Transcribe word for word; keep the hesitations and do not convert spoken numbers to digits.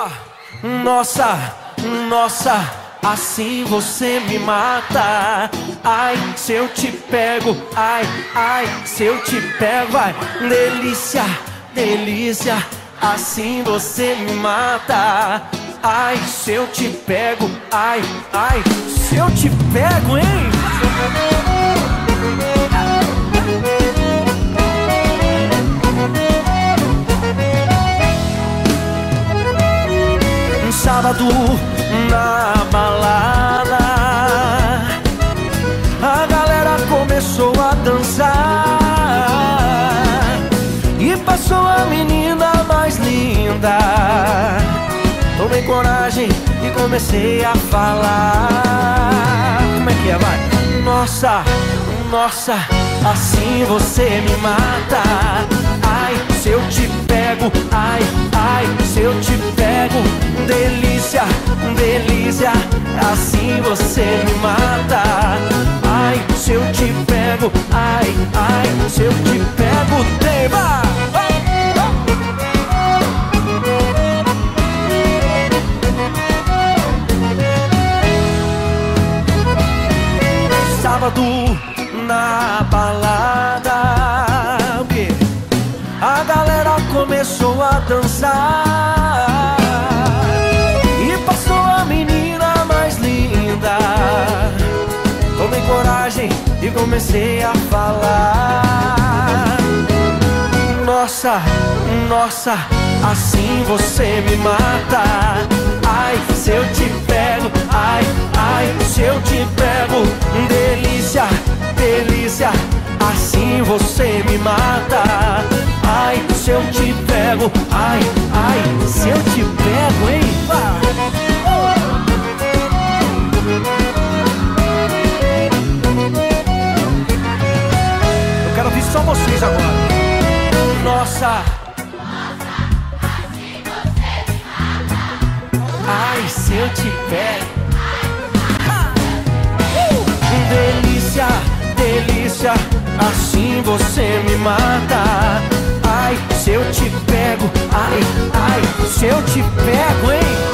Nossa, nossa, nossa, assim você me mata. Ai, se eu te pego, ai, ai, se eu te pego, vai. Delícia, delícia, assim você me mata. Ai, se eu te pego, ai, ai, se eu te pego, hein? Um sábado na balada, a galera começou a dançar e passou a menina mais linda. Tomei coragem e comecei a falar. Como é que é, vai? Nossa, nossa, assim você me mata. Ai, se eu te pego, ai, ai, se eu te pego. Delícia, delícia, assim você me mata. Ai, se eu te pego, ai, ai, se eu te pego, tema. Sábado na balada, o quê? A galera começou a dançar e passou a menina mais linda. Tomei coragem e comecei a falar. Nossa, nossa, assim você me mata. Ai, se eu te pego, ai, ai, se eu te pego. Delícia, delícia, assim você me mata. Ai, se eu te pego, ai, ai, se eu te pego, hein? Eu quero ouvir só vocês agora. Nossa, ai, se eu te pego. Delícia, delícia, assim você me mata. Ai, se eu te pego, ai, ai, se eu te pego, hein?